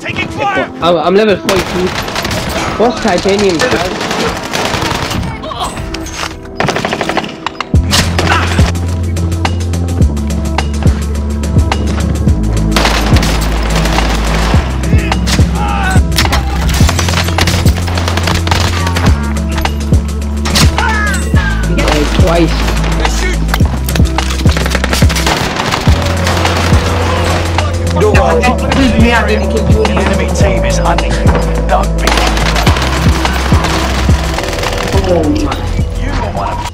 Taking fire! I'm level 42. What's titanium? Twice. The enemy team is hunting you. Don't be. Oh my. You are one of